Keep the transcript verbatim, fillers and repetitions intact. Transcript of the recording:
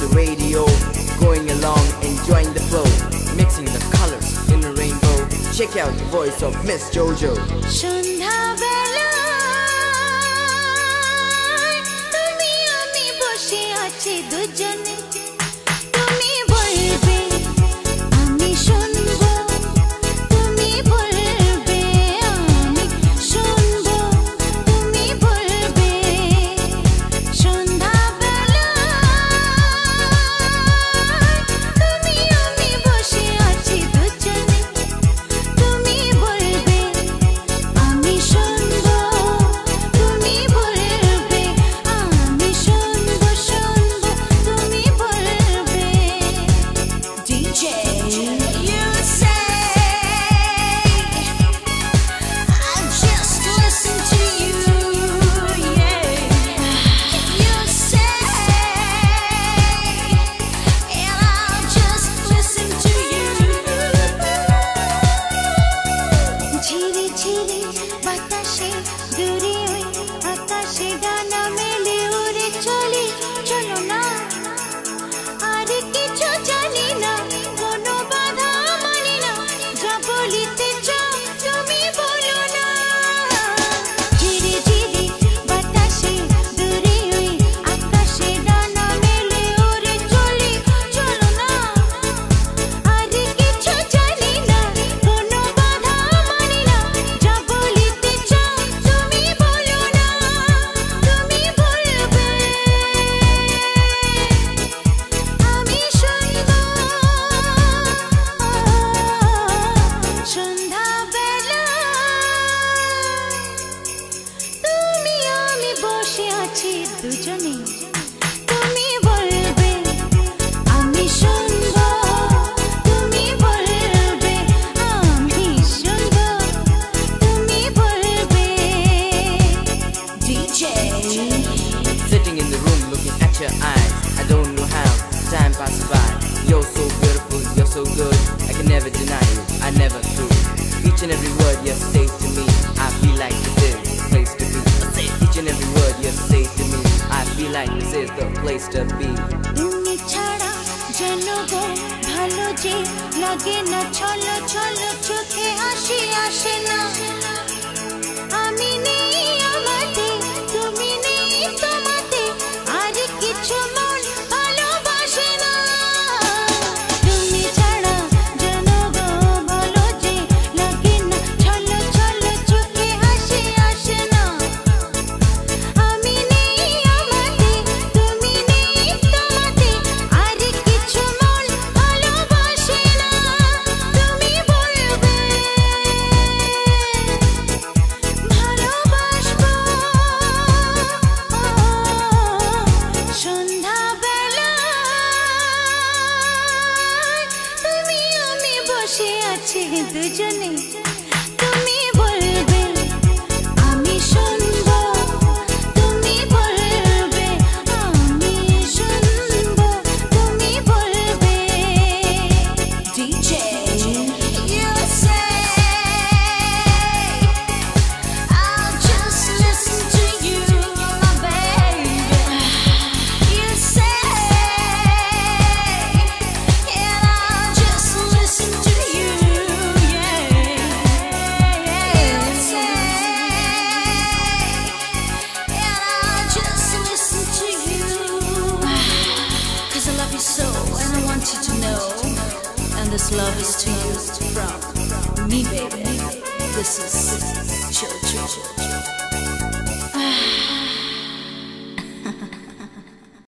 the radio, going along, enjoying the flow, mixing the colors in a rainbow. Check out the voice of Miss Jojo. Sondha Belai, Tumi ami bose achi dujone, Tumi bolbe, ami shunbo, Tumi bolbe, ami shunbo, Tumi bolbe. Sondha Belai, Tumi ami bose achi dujone, Tumi bolbe, ami shunbo, Tumi bolbe, ami shunbo shunbo, Tumi bolbe. D J, you say I just listen to you, yeah. You say and I'll just listen to you. Chiri chiri batashe duri oi akashe gana mele ure choli cholo na আর কিছু জানি না কোনো বাধা মানি না যা বলিতে চাও তুমি বলো না ঝিরি ঝিরি বাতাসে দূরে ওই আকাশে ডানা মেলে ওরে চলি চলো না আর কিছু জানি না কোনো বাধা মানি না যা বলিতে চাও তুমি বলো না তুমি বলবে আমি শুনবো সন্ধ্যা বেলা তুমি আমি বসে আছি দুজনে তুমি বলবে আমি শুনবো তুমি বলবে আমি শুনবো তুমি বলবে D J. Sitting in the room looking at your eyes, I don't know how time passes by. You're so beautiful, you're so good, I can never deny you, I never do. Each and every word you say to me, I feel like this is the place to be. Each and every word you say to me, I feel like this is the place to be. তুমি ছাড়া যেন গো ভালো যে লাগে না ছলো ছলো চোখে হাসি আসে না আমি নেই আমাতে তুমি নেই তোমাতে আর কিছু মন ভালোবাসে না তুমি ছাড়া যেন গো ভালো যে লাগে না ছলো ছলো চোখে হাসি আসে না আমি নেই আমাতে তুমি নেই তোমাতে আর কিছু মন ভালোবাসে না তুমি বলবে ভালোবাসবো সন্ধ্যা বেলায় তুমি আমি বসে আছি দুজনে তুমি বলবে আমি শুনবো তুমি বলবে আমি শুনবো তুমি বলবে D J, you say I'll just listen to you, my baby. You say and I'll just listen to you, yeah. You say and I'll just listen to you. 'Cause I love you so and I want you to know. And this love is to you from me, baby. This is Jojo.